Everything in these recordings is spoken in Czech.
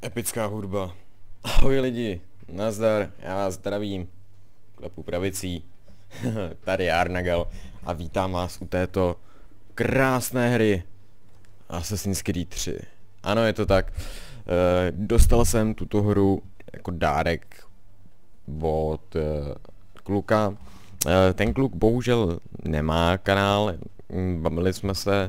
Epická hudba. Ahoj lidi, nazdar, já vás zdravím. Klepu pravicí. Tady je Arnagal a vítám vás u této krásné hry Assassin's Creed 3. Ano, je to tak. Dostal jsem tuto hru jako dárek od kluka. Ten kluk bohužel nemá kanál, bavili jsme se,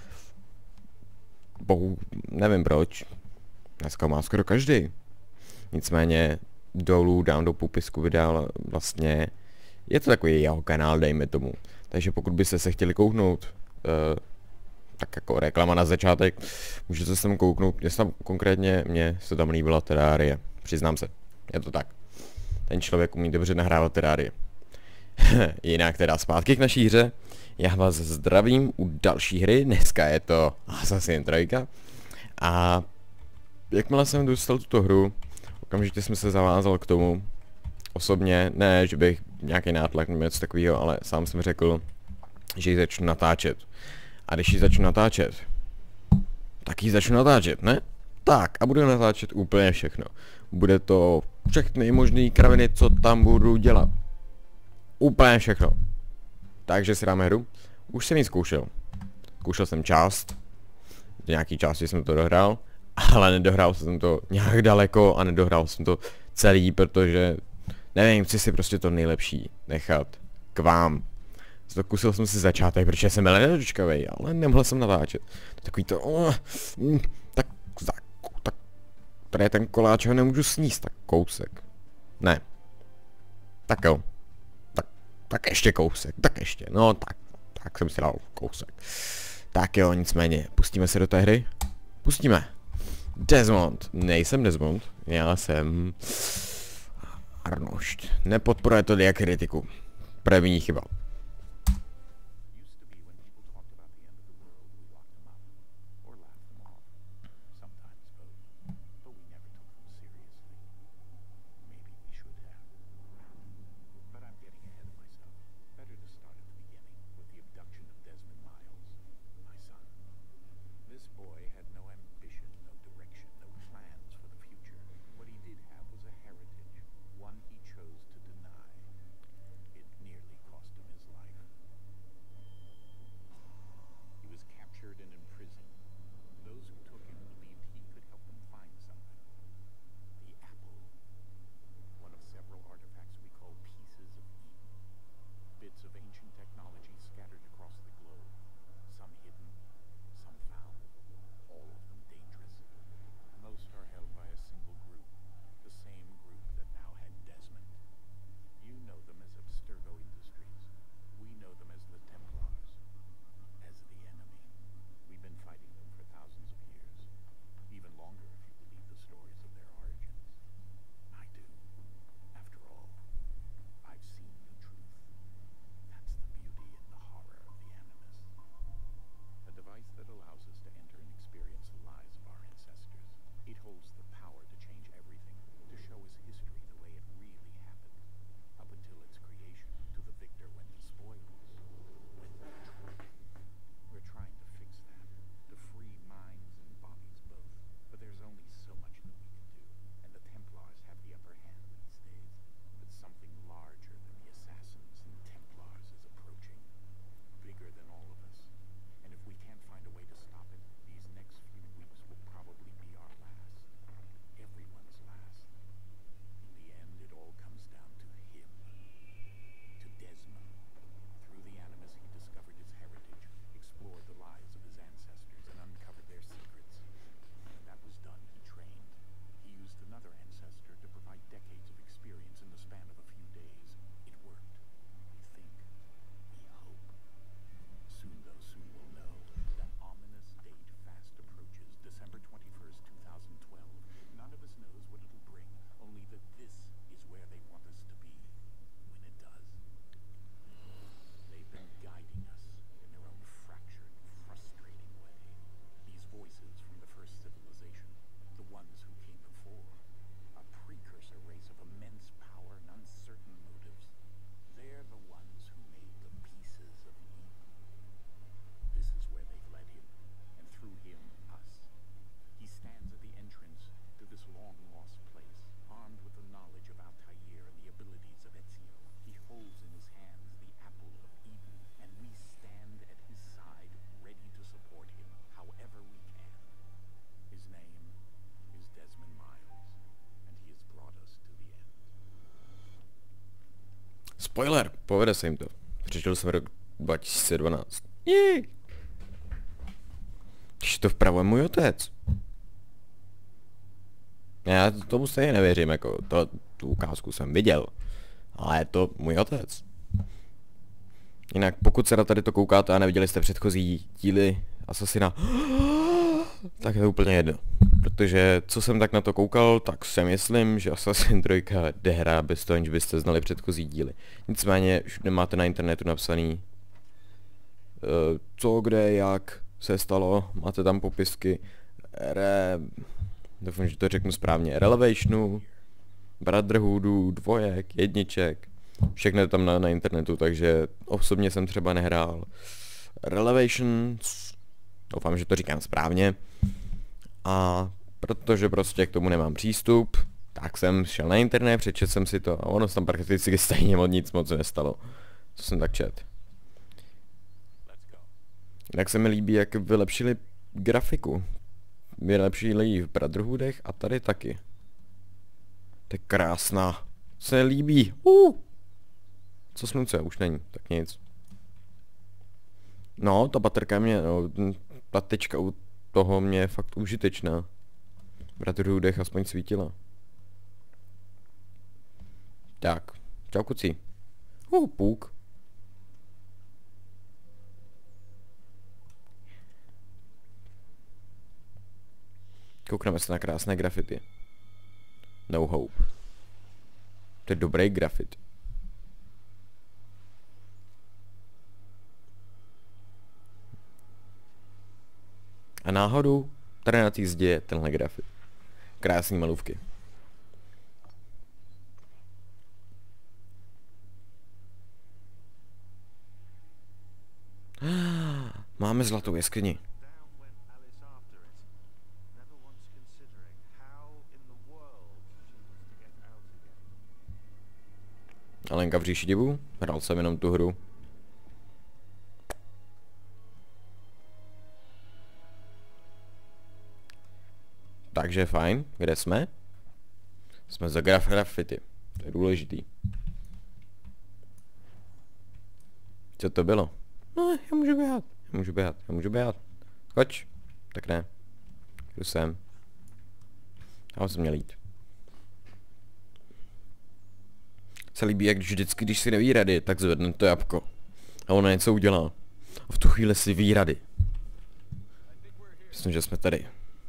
nevím proč. Dneska má skoro každý. Nicméně dolů dám do popisku videa vlastně. Je to takový jeho kanál, dejme tomu. Takže pokud byste se chtěli kouknout, tak jako reklama na začátek, můžete se tam kouknout. Mně se tam líbila Terrarie. Přiznám se, je to tak. Ten člověk umí dobře nahrávat Terrarie. Jinak teda zpátky k naší hře. Já vás zdravím u další hry. Dneska je to Assassin's 3. A jakmile jsem dostal tuto hru, okamžitě jsem se zavázal k tomu, osobně, ne, že bych nějaký nátlak nebo něco takového, ale sám jsem řekl, že ji začnu natáčet. A když ji začnu natáčet, tak ji začnu natáčet, ne? Tak, a budu natáčet úplně všechno. Bude to všechny možné kraviny, co tam budu dělat. Úplně všechno. Takže si dáme hru. Už jsem ji zkoušel. Zkoušel jsem část. Do nějaký části jsem to dohrál. Ale nedohrál jsem to nějak daleko a nedohrál jsem to celý, protože nevím, chci si prostě to nejlepší nechat k vám. Zkusil jsem si začátek, protože jsem byl nedočkavej, ale nemohl jsem natáčet. Takový to, tak, tady je ten koláč, ho nemůžu sníst, tak kousek. Ne. Tak jo. Tak ještě kousek, tak ještě, no tak jsem si dal kousek. Tak jo, nicméně, pustíme se do té hry? Pustíme. Desmond. Nejsem Desmond, já jsem Arnošt. Nepodporuje to diakritiku. První chyba. Spoiler, povede se jim to. Přečetl jsem rok 2012. Jej. Když to vpravo je můj otec. Já tomu stejně nevěřím, jako tu ukázku jsem viděl. Ale je to můj otec. Jinak pokud se na tady to koukáte a neviděli jste předchozí díly Assassina, tak je to úplně jedno. Protože co jsem tak na to koukal, tak si myslím, že Assassin 3 jde hra bez toho, aniž byste znali předchozí díly. Nicméně všude máte na internetu napsaný co, kde, jak se stalo, máte tam popisky doufám, že to řeknu správně, Relevationu, Brotherhoodu, dvojek, jedniček, všechno je tam na internetu, takže osobně jsem třeba nehrál Relevations, doufám, že to říkám správně, a protože prostě k tomu nemám přístup, tak jsem šel na internet, přečetl jsem si to a ono se tam prakticky stejně nic moc nestalo, co jsem tak čet. Jinak se mi líbí, jak vylepšili grafiku. Vylepšili ji v Brotherhoodech a tady taky. To je krásná. Se líbí. Co snuce, už není, tak nic. No, ta baterka mě, no, ta tečka u toho mě je fakt užitečná. V Brotherhoodech aspoň svítila. Tak, čau kuci. Půk. Koukneme se na krásné grafity. No Hope. To je dobrý grafit. A náhodou tady na té zdi je tenhle grafit. Krásný malůvky. Máme zlatou jeskyni. Alenka v říši divů? Hrál jsem jenom tu hru. Takže fajn, kde jsme? Jsme za graffiti. To je důležitý. Co to bylo? No, já můžu běhat. Choď. Tak ne. Jdu sem. Já jsem měl jít. Se líbí, jak vždycky, když si neví rady, tak zvedne to jabko. A ono něco udělá. A v tu chvíli si ví rady. Myslím, že jsme tady.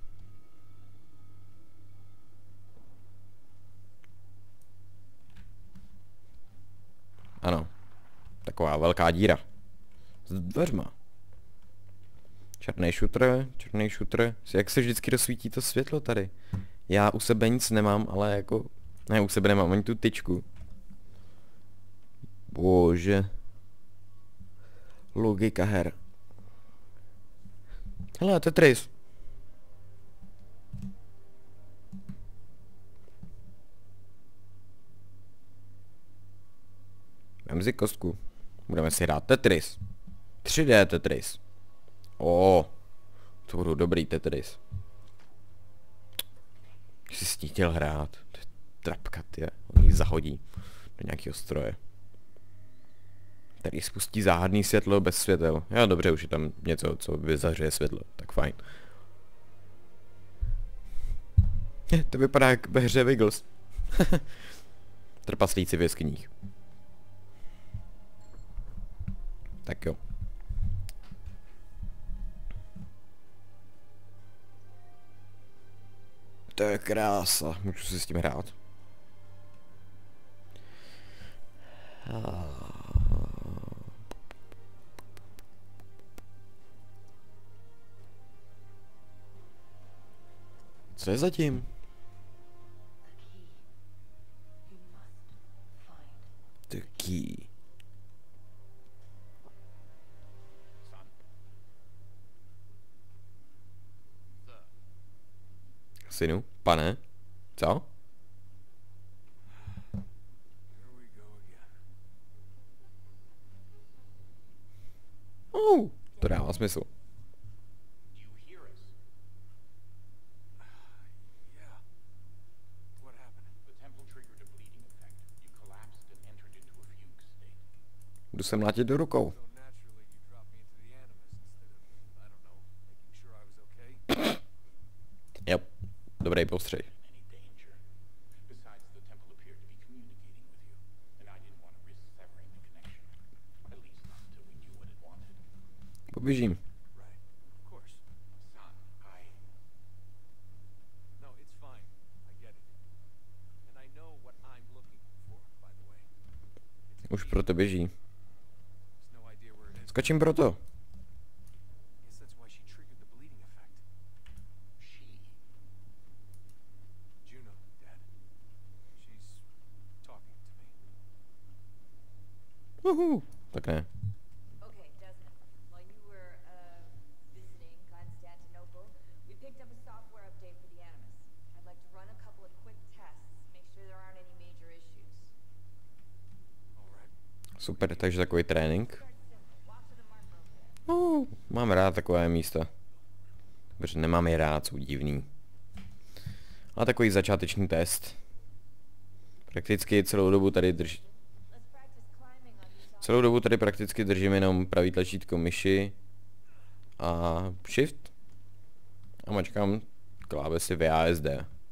Ano. Taková velká díra. S dveřma. Černý šutr. Jak se vždycky rozsvítí to světlo tady. Já u sebe nic nemám, ale jako... Ne, u sebe nemám ani tu tyčku. Bože. Logika her. Hele, Tetris. Vem si kostku. Budeme si hrát Tetris. 3D Tetris. To budou dobrý Tetris. Jsi s ní chtěl hrát. To je trapka, tě. On ji zahodí do nějakého stroje. Který spustí záhadný světlo bez světel. Jo, dobře, už je tam něco, co vyzařuje světlo. Tak fajn. To vypadá jak ve hře Wiggles. Trpaslíci v jeskyních. Tak jo. To je krása. Můžu si s tím hrát. Co je zatím? The key. Synu, pane, co? To dává smysl. Jdu se mlátit do rukou. Jo, dobrý postřeh. Poběžím. Už proto běží. Skočím proto. Tak ne. Okay, Desmond. While you were visiting Constantinople, we picked up a software update for the Animus. I'd like to run a couple of quick tests, make sure there aren't any major issues. Super, takže takový trénink. Start simple. Walk to the marker over there. Mám rád takové místa. Protože nemám je rád, jsou divný. A takový začáteční test. Prakticky celou dobu tady Let's practice climbing on these Celou dobu tady prakticky držím jenom pravý tlačítko myši a shift a mačkám klávesy VASD.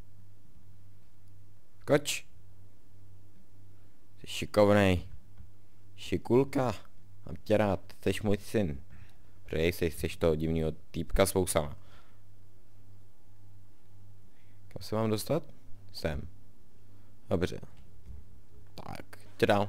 Skoč! Jsi šikovnej. Šikulka. Mám tě rád, jsi můj syn. Protože jsi toho divného týpka s vousama. Kam se mám dostat? Sem. Dobře. Tak, jde dál.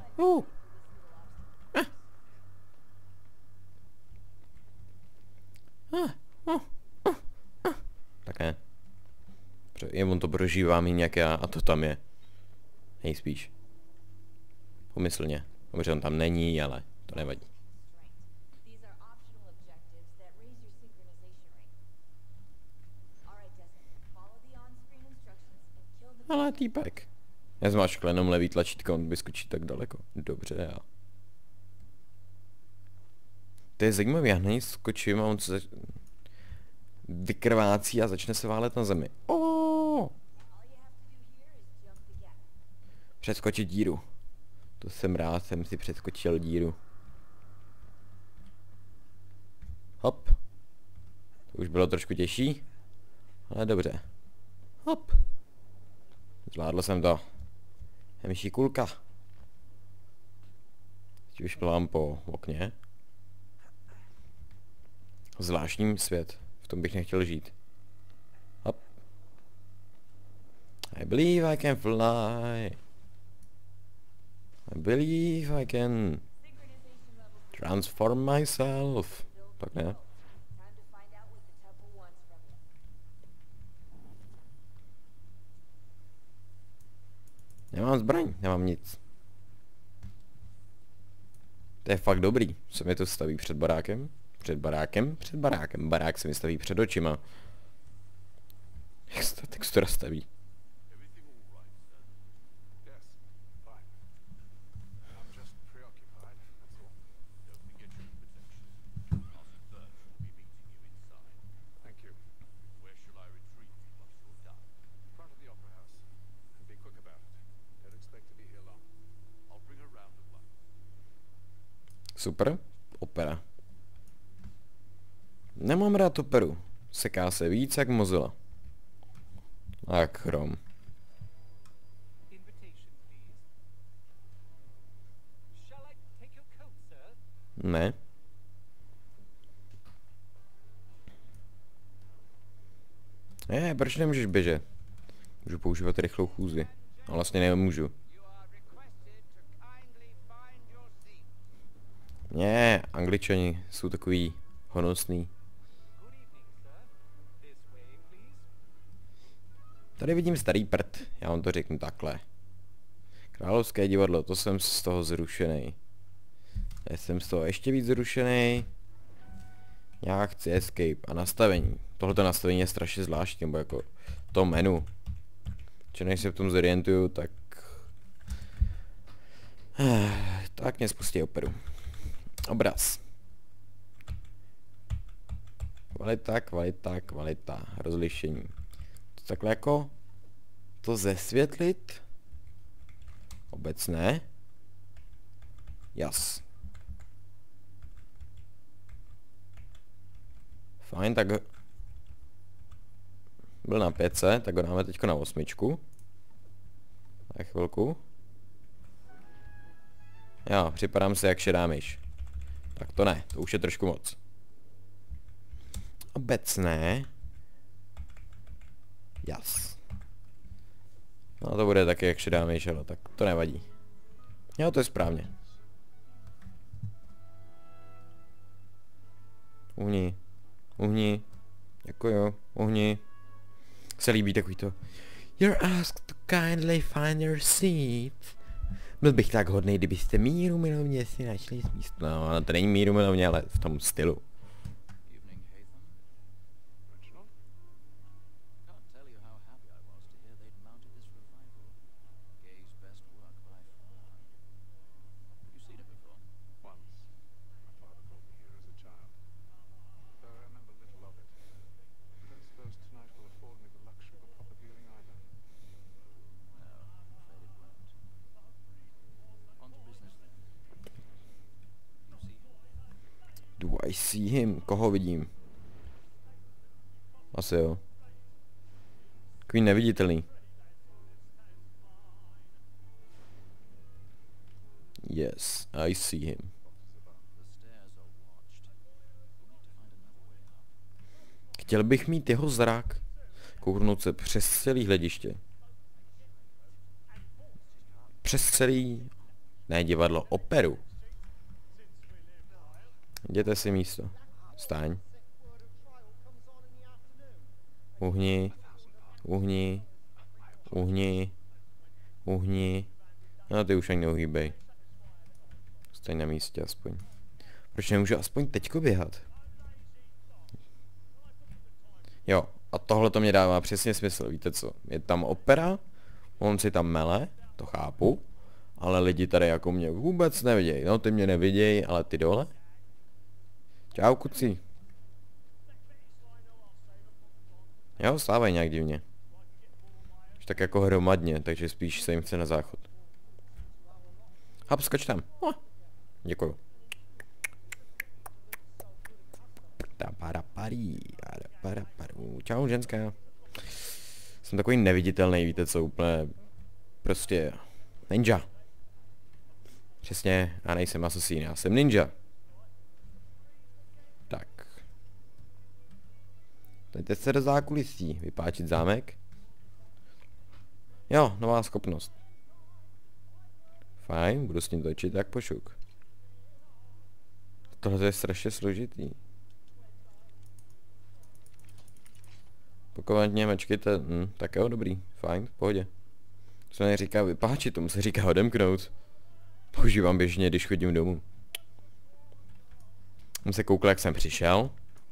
Tak ne. Jen on to prožívám jinak já a to tam je. Nejspíš. Pomyslně. Dobře, on tam není, ale to nevadí. strength. These are optional objectives that raise your synchronization rate. Alright, Desmond. Follow the on-screen instructions and kill the Ale týpek. Já zmáčkl jenom levý tlačítko, on vyskočí tak daleko. Dobře, já. To je zajímavé, já na něj skočím a on se vykrvácí a začne se válet na zemi. All you have to do here is jump the gap. Přeskočit díru. To jsem rád, jsem si přeskočil díru. Hop. To už bylo trošku těžší. Ale dobře. Hop. Zvládl jsem to. Hemší kulka. Teď už plám po okně. Zvláštní svět. V tom bych nechtěl žít. Hop. I believe I can fly. I believe I can Synchronization level transform myself. build Tak ne. Time to find out what the temple wants from you. Nemám zbraň, nemám nic. To je fakt dobrý. Se mi to staví před barákem. Před barákem, před barákem. Barák se mi staví před očima. Jak se ta textura staví? Everything all right, sir? Yes, fine. I'm just preoccupied, that's all. Don't forget your protection. Master Birch will be meeting you inside. Thank you. Where shall I retreat once you're done? Front of the Opera House. And be quick about it. Don't expect to be here long. I'll bring her round at once. Super. Opera. Nemám rád operu. Seká se víc jak Mozilla. A Chrome. Invitation, please. Shall I take your coat, sir? Ne. Proč nemůžeš běžet? Můžu používat rychlou chůzi. A vlastně nemůžu. You are requested to kindly find your seat. Ne, Angličani jsou takový honosný. Good evening, sir. This way, please. Tady vidím starý prd, já vám to řeknu takhle. Královské divadlo, to jsem z toho zrušený. Já jsem z toho ještě víc zrušený. Já chci escape a nastavení. Tohleto nastavení je strašně zvláštní, nebo jako to menu. Či než se v tom zorientuju, tak... Tak mě spustí operu. Obraz. Kvalita, kvalita, kvalita. Rozlišení. To takhle jako... To zesvětlit. Obecné. Jas. Fajn, tak... Byl na 5, tak ho dáme teďko na 8. Tak chvilku. Jo, připadám si jak šedá myš. Tak to ne, to už je trošku moc. Obecné. Jas. No to bude taky jak šedá myš, ale tak to nevadí. Jo, to je správně. Uhni. Uhni. Děkuju. Uhni. Se líbí takový to. You're asked to kindly find your seat. Byl bych tak hodnej, kdybyste míru milovně si našli místo. No, to není míru milovně, ale v tom stylu. Evening, Hatham. Reginald? Can't tell you how happy I was to hear they'd mounted this revival. Gay's best work by far. You seen it before? Once. My father brought me here as a child. Though I remember little of it. I don't suppose tonight will afford me the luxury of a proper viewing either. No, I'm afraid it won't. On to business then. You see him? Do I see him? Koho vidím? Asi jo. Takový neviditelný. Yes, I see him. The stairs are watched. We'll need to find another way up. Chtěl bych mít jeho zrak. Kouknout se přes celý hlediště. Přes celý... Ne, divadlo, operu. Jděte si místo. Staň. Uhni. Uhni. Uhni. Uhni. No ty už ani neuhýbej. Staň na místě aspoň. Proč nemůžu aspoň teďko běhat? Jo, a tohle to mě dává přesně smysl, víte co? Je tam opera, on si tam mele, to chápu, ale lidi tady jako mě vůbec nevidějí. No ty mě nevidějí, ale ty dole? Čau kuci. Jo, stávají nějak divně. Už tak jako hromadně, takže spíš se jim chce na záchod. Hop, skoč tam. Děkuju. Čau, ženská. Jsem takový neviditelný, víte co, úplně prostě ninja. Přesně, já nejsem asasín, já jsem ninja. Tak. Dejte se do zákulisí, vypáčit zámek. Jo, nová schopnost. Fajn, budu s ním točit jak pošuk. Tohle je strašně složitý. Pokud mě mečkejte, tak jo, dobrý, fajn, v pohodě. To se neříká vypáčit, tomu se říká odemknout. Používám běžně, když chodím domů. Jsem se koukl, jak jsem přišel.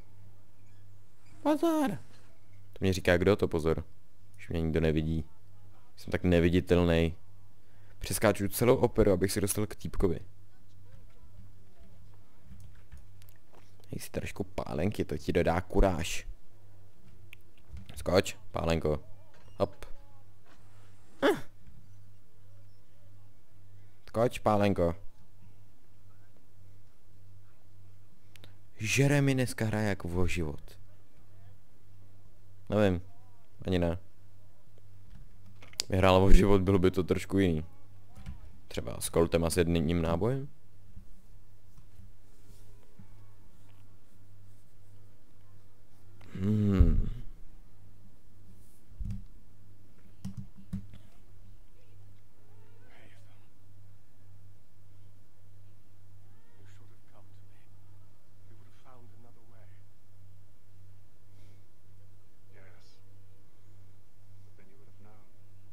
Pozor! To mě říká, kdo to, pozor. Už mě nikdo nevidí. Jsem tak neviditelný. Přeskáču celou operu, abych si dostal k týpkovi. Hej si trošku pálenky, to ti dodá kuráž. Skoč, pálenko. Hop. Skoč, pálenko. Jeremy dneska hraje jako o život. Nevím, ani ne. Vyhrál o život, bylo by to trošku jiný. Třeba s koltem a s jedním nábojem. You should have come to me. We would have found another way. Yes. But then you would have known.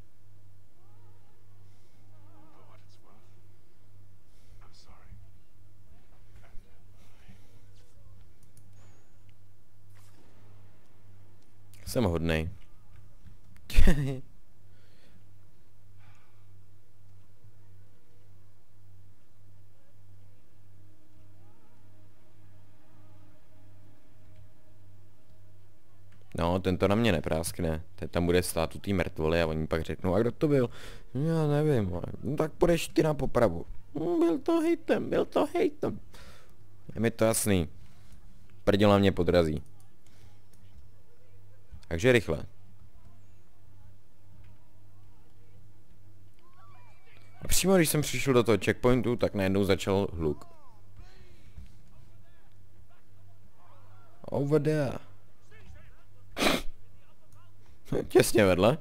For what it's worth, I'm sorry. Jsem hodnej. No, tento na mě nepráskne. Ten tam bude stát u té mrtvoly a oni pak řeknou, a kdo to byl? Já nevím, ale no, tak půjdeš ty na popravu. Byl to hejtem, byl to hejtem. Je mi to jasný. Prdel na mě podrazí. Takže rychle. A přímo když jsem přišel do toho checkpointu, tak najednou začal hluk. Over there. Těsně vedle.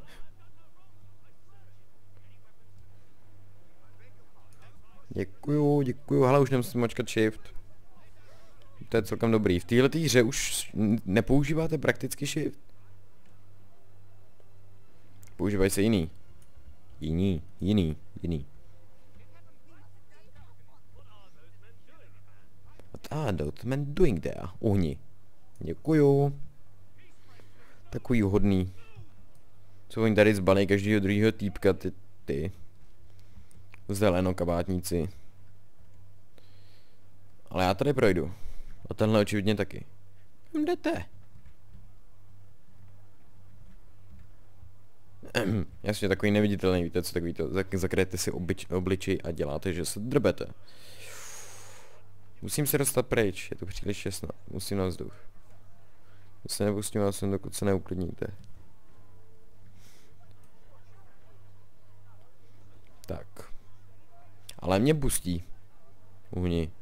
Děkuju, děkuju. Hele, už nemusím mačkat shift. To je celkem dobrý. V této hře už nepoužíváte prakticky shift. Používají se jiný. Jiný. What are those men doing there? Uhni. Děkuju. Takový hodný. Co oni tady zbalí každýho druhýho týpka, ty. Zelenokabátníci. Ale já tady projdu. A tenhle očividně taky. Kam jdete? Jasně, takový neviditelný, víte co, takový to, zakryjete si obličej a děláte, že se drbete. Musím se dostat pryč, je to příliš těsno, musím na vzduch. To se nepustím vás sem, dokud se neuklidníte. Tak. Ale mě pustí. Uhni.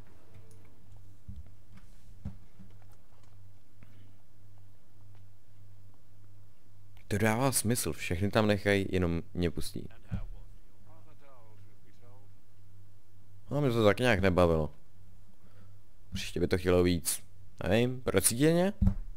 To dává smysl, všechny tam nechají, jenom mě pustí. No, mě to tak nějak nebavilo. Příště by to chtělo víc. Nevím, procítěně?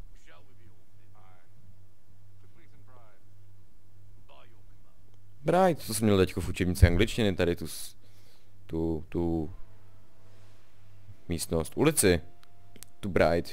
Bride, to jsem měl teďko v učebnici angličtiny, tady tu místnost, ulici. Tu Bride.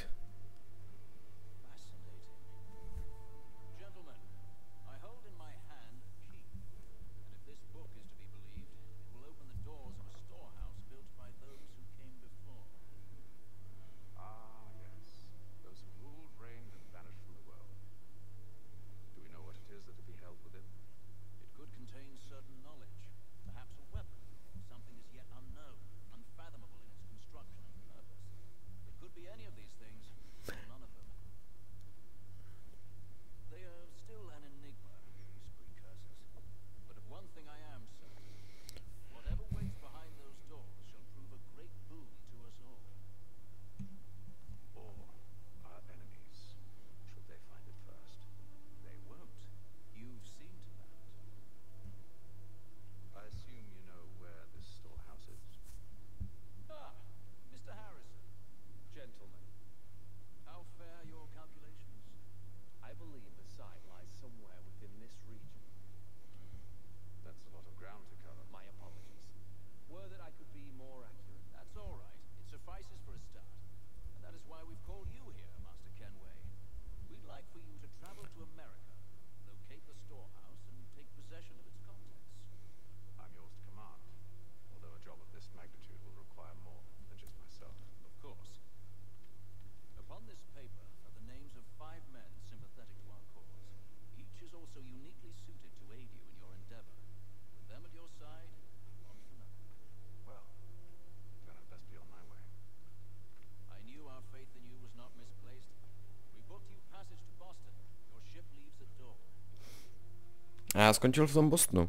A já skončil v tom Bostonu.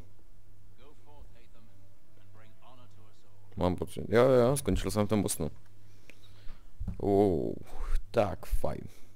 Mám pocit. Jo, skončil jsem v tom Bostonu. Tak, fajn.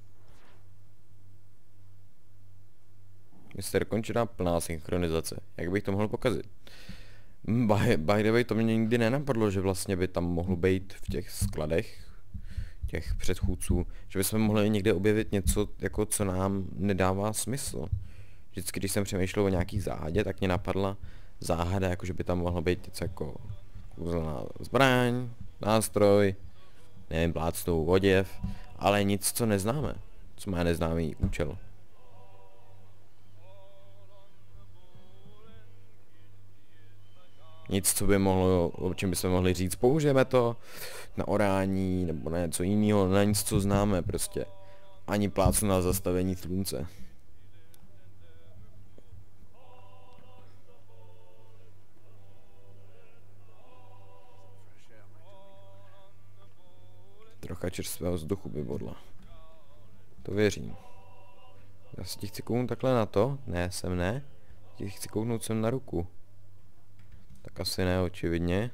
Mistr končená plná synchronizace. Jak bych to mohl pokazit? By the way, to mě nikdy nenapadlo, že vlastně by tam mohlo být v těch skladech těch předchůdců, že bychom mohli někde objevit něco, jako co nám nedává smysl. Vždycky, když jsem přemýšlel o nějaký záhadě, tak mě napadla záhada, jako že by tam mohlo být něco jako kouzelná zbraň, nástroj, nevím, plácnou oděv, ale nic, co neznáme, co má neznámý účel. Nic, co by mohlo, o čem bychom mohli říct, použijeme to na orání, nebo na něco jiného, na nic, co známe prostě. Ani plácnu na zastavení slunce. Trocha čerstvého vzduchu by bodla. To věřím. Asi ti chci kouknout takhle na to. Ne, sem ne. Ti chci kouknout sem na ruku. Tak asi ne, očividně.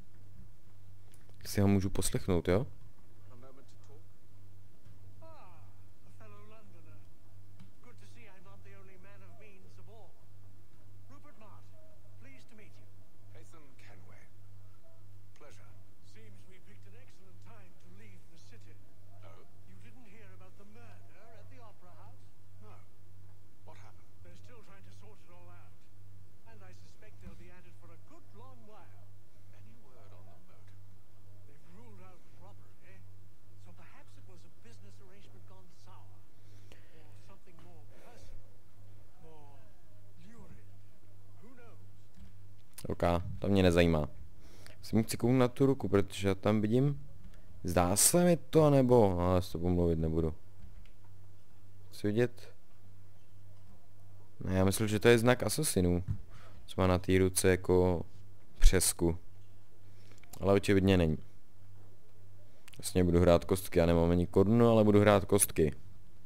Si ho můžu poslechnout, jo? A moment to talk? Ah, a fellow Londoner. Good to see I'm not the only man of means of all. Rupert Martin, pleased to meet you. Ethan Kenway. Pleasure. Seems we picked an excellent time to leave the city. Oh? You didn't hear about the murder at the Opera House? No. What happened? They're still trying to sort it all out. And I suspect they'll be at it for a good long while. Any word on the motive? They've ruled out robbery, so perhaps it was a business arrangement gone sour. Or something more personal. More lurid. Who knows? OK, to mě nezajímá. Si mu chci kouknout na tu ruku, protože tam vidím. Zdá se mi to, nebo... Ale s tobou mluvit nebudu. Chci vidět. Ne, já myslím, že to je znak asasinů. Co má na té ruce jako přesku. Ale očividně není. Vlastně budu hrát kostky, já nemám ani korunu, ale budu hrát kostky.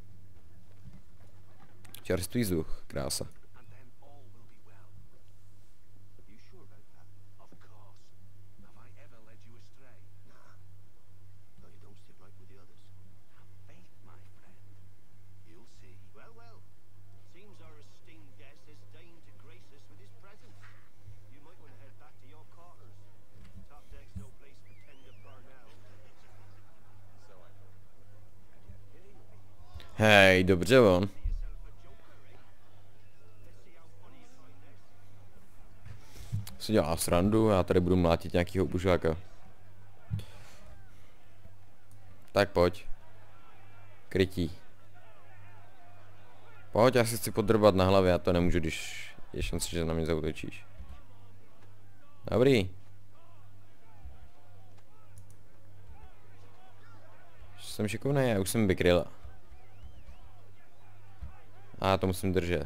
Čerstvý vzduch, krása. And then all will be well. You sure about that? Of course. Have I ever led you astray? Nah. No, you don't sit right with the others. Have faith, my friend. You'll see. Well, well. Seems our esteemed guest has deigned to grace us with his presence. You might want to head back to your quarters. Top deck's no place for tender Parnell. So I thought. And yet here you are. Hej, dobře on. Yourself a joker, eh? Let's see how funny you find this. Si dělá srandu, já tady budu mlátit nějakýho bužáka. Tak pojď. Krytí. Pojď, já si chci podrbat na hlavě, já to nemůžu, když je šance, že na mě zaútočíš. Dobrý. Jsem šikovnej, já už jsem vykryl. A já to musím držet.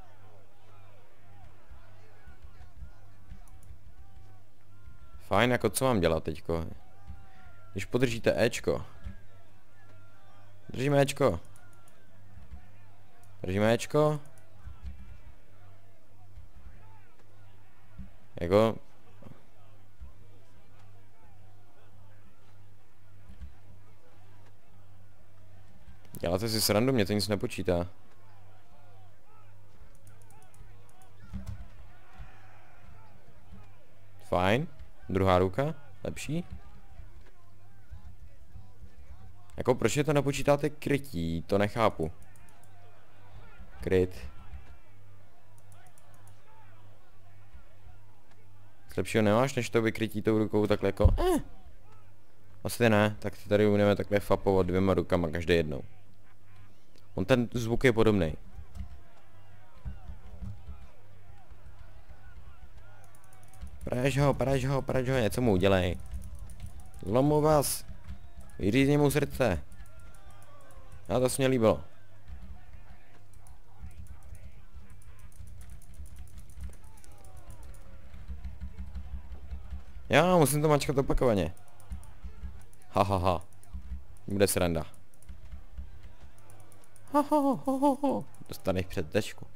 Fajn, jako co mám dělat teďko? Když podržíte Ečko. Držíme Ečko. Držíme Ečko. Jako... Děláte si srandu, mě to nic nepočítá. Fajn. Druhá ruka. Lepší. Jako proč je to nepočítáte krytí? To nechápu. Kryt. Lepšího nemáš, než to vykrytí tou rukou takhle jako... Asi ne, tak tady budeme takhle fapovat dvěma rukama každý jednou. On ten zvuk je podobný. Praž ho, něco mu udělej. Zlomu vás. Vyřízni mu srdce. A to se mě líbilo. Já musím to mačkat opakovaně. Ha. Bude sranda. Ha. Dostaneš před tečku.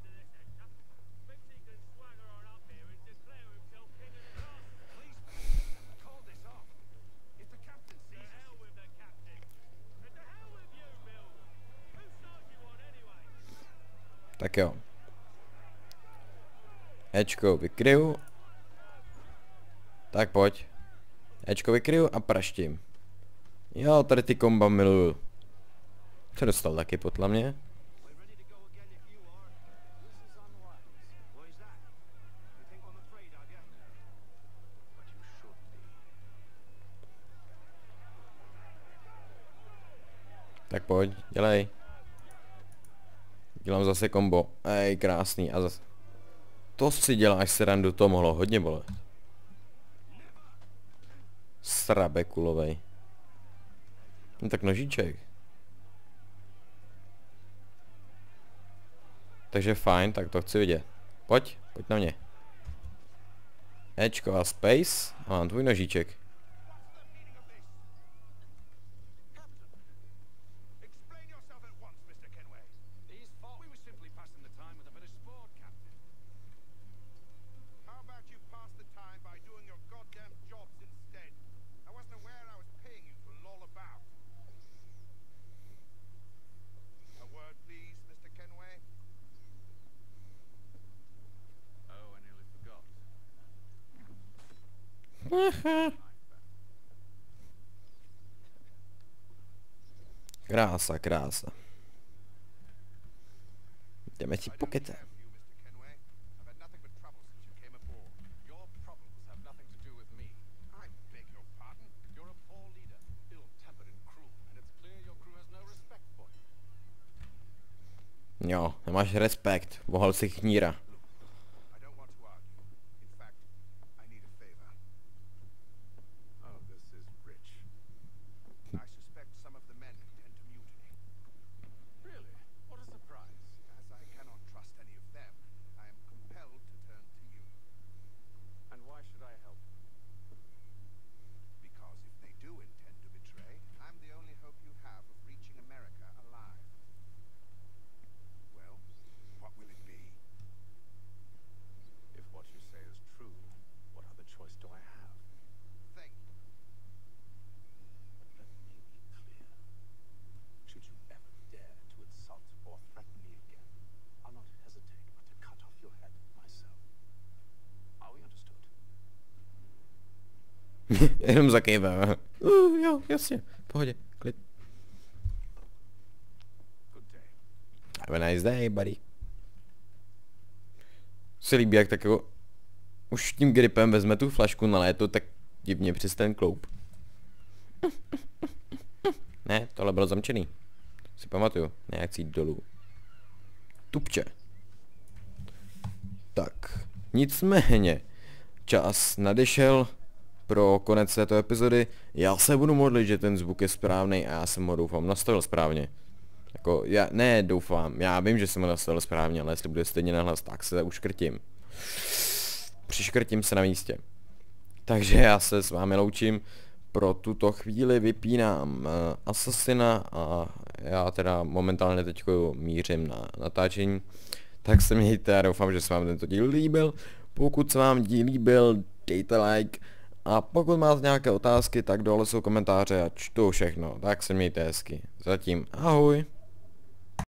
Tak jo. Ečko vykryju. Tak pojď. Ečko vykryju a praštím. Jo, tady ty komba miluju. Co dostal taky potla mě? Tak pojď, dělej. Dělám zase kombo. Ej, krásný. A zase... To si děláš srandu, to mohlo hodně bolet. Srabe kulovej. No tak nožíček. Takže fajn, tak to chci vidět. Pojď na mě. Ečko a space. A mám tvůj nožíček. Explain yourself at once, Mr. Kenway. These folks Krása, krása. Jdeme si pokecet. You, Mr. Kenway. I've had nothing but trouble since you came aboard. Your problems have nothing to do with me. I beg your pardon. You're a poor leader, ill-tempered and cruel, and it's clear your crew has no respect for you. Jo, nemáš respekt. Vohal si kníra. I don't want to argue. In fact, I need a favor. Oh, this is rich. I suspect some of the men intend to mutiny. Really? What a surprise. As I cannot trust any of them, I am compelled to turn to you. And why should I help? Because if they do intend to betray, I'm the only hope you have of reaching America alive. Well, what will it be? If what you say is true, what other choice do I have? Think. But let me be clear. Should you ever dare to insult or threaten me again, I'll not hesitate but to cut off your head myself. Are we understood? Jenom zakývá. Jo, jasně. V pohodě. Klid. Good day. Have a nice day, buddy. Se líbí, jak tak jako... Už tím gripem vezme tu flašku na léto, tak divně přes ten kloup. Ne, tohle bylo zamčený. Si pamatuju. Ne, jak jsi jít dolů. Tupče. Tak. Nicméně. Čas nadešel pro konec této epizody. Já se budu modlit, že ten zvuk je správný a já jsem ho doufám nastavil správně. Jako, já ne doufám, já vím, že jsem ho nastavil správně, ale jestli bude stejně nahlas, tak se uškrtím. Přiškrtím se na místě. Takže já se s vámi loučím. Pro tuto chvíli vypínám Assassina a já teda momentálně teďko mířím na natáčení. Tak se mějte a doufám, že se vám tento díl líbil. Pokud se vám díl líbil, dejte like. A pokud máte nějaké otázky, tak dole jsou komentáře a čtu všechno. Tak se mějte hezky. Zatím ahoj.